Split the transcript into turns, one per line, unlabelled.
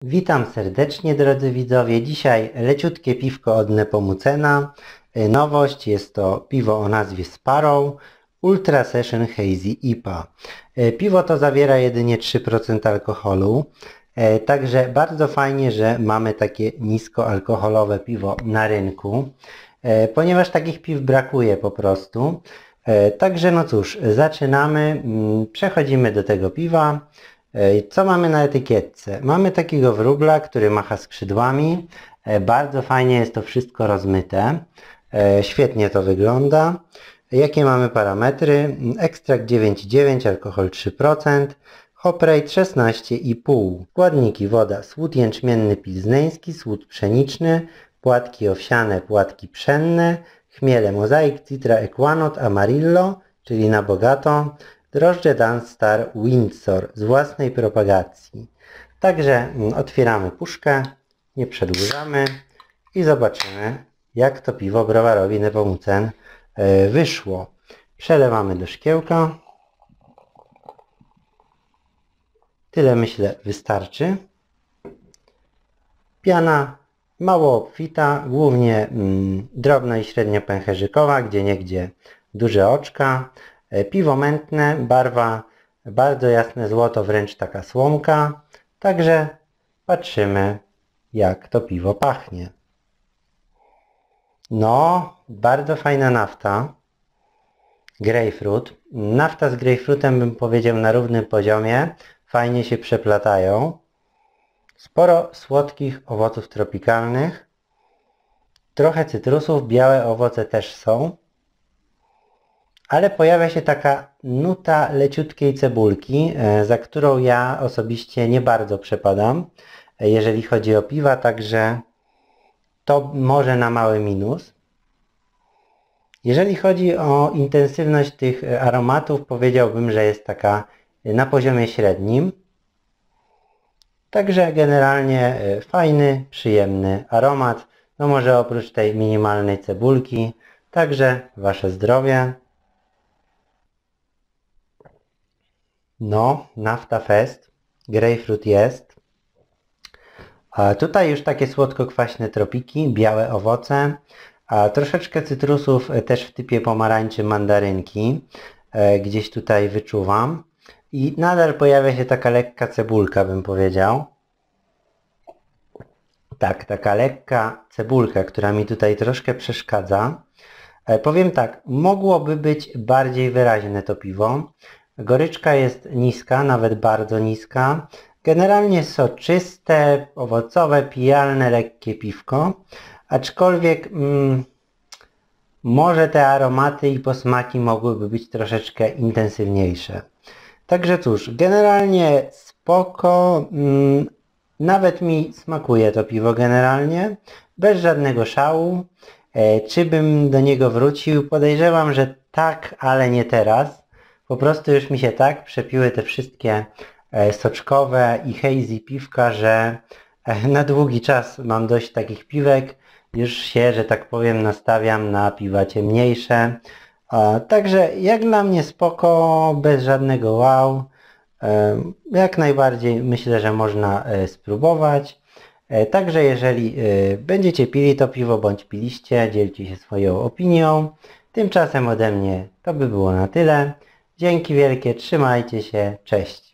Witam serdecznie, drodzy widzowie. Dzisiaj leciutkie piwko od Nepomucena. Nowość, jest to piwo o nazwie Sparrow Ultra Session Hazy IPA. Piwo to zawiera jedynie 3% alkoholu. Także bardzo fajnie, że mamy takie niskoalkoholowe piwo na rynku, ponieważ takich piw brakuje po prostu. Także no cóż, zaczynamy. Przechodzimy do tego piwa. Co mamy na etykietce? Mamy takiego wróbla, który macha skrzydłami. Bardzo fajnie jest to wszystko rozmyte. Świetnie to wygląda. Jakie mamy parametry? Ekstrakt 9,9, alkohol 3%, hop rate 16,5. Składniki: woda, słód jęczmienny pilzneński, słód pszeniczny, płatki owsiane, płatki pszenne, chmiele mozaik, citra equanot, amarillo, czyli na bogato, drożdże Danstar Windsor z własnej propagacji. Także otwieramy puszkę, nie przedłużamy i zobaczymy, jak to piwo browarowi Nepomucen wyszło. Przelewamy do szkiełka. Tyle, myślę, wystarczy. Piana mało obfita, głównie drobno i średnio pęcherzykowa, gdzieniegdzie duże oczka. Piwo mętne, barwa bardzo jasne złoto, wręcz taka słomka. Także patrzymy, jak to piwo pachnie. No, bardzo fajna nafta. Grejpfrut. Nafta z grejpfrutem, bym powiedział, na równym poziomie. Fajnie się przeplatają. Sporo słodkich owoców tropikalnych. Trochę cytrusów, białe owoce też są. Ale pojawia się taka nuta leciutkiej cebulki, za którą ja osobiście nie bardzo przepadam, jeżeli chodzi o piwa, także to może na mały minus. Jeżeli chodzi o intensywność tych aromatów, powiedziałbym, że jest taka na poziomie średnim. Także generalnie fajny, przyjemny aromat, no może oprócz tej minimalnej cebulki. Także wasze zdrowie. No, nafta fest, grejpfrut jest. A tutaj już takie słodko-kwaśne tropiki, białe owoce, a troszeczkę cytrusów też w typie pomarańczy, mandarynki. Gdzieś tutaj wyczuwam. I nadal pojawia się taka lekka cebulka, bym powiedział. Tak, taka lekka cebulka, która mi tutaj troszkę przeszkadza. Powiem tak, mogłoby być bardziej wyraźne to piwo. Goryczka jest niska, nawet bardzo niska. Generalnie soczyste, owocowe, pijalne, lekkie piwko. Aczkolwiek może te aromaty i posmaki mogłyby być troszeczkę intensywniejsze. Także cóż, generalnie spoko. Nawet mi smakuje to piwo generalnie. Bez żadnego szału. Czy bym do niego wrócił? Podejrzewam, że tak, ale nie teraz. Po prostu już mi się tak przepiły te wszystkie soczkowe i hazy piwka, że na długi czas mam dość takich piwek. Już się, że tak powiem, nastawiam na piwa ciemniejsze. Także jak dla mnie spoko, bez żadnego wow. Jak najbardziej myślę, że można spróbować. Także jeżeli będziecie pili to piwo, bądź piliście, dzielcie się swoją opinią. Tymczasem ode mnie to by było na tyle. Dzięki wielkie, trzymajcie się, cześć.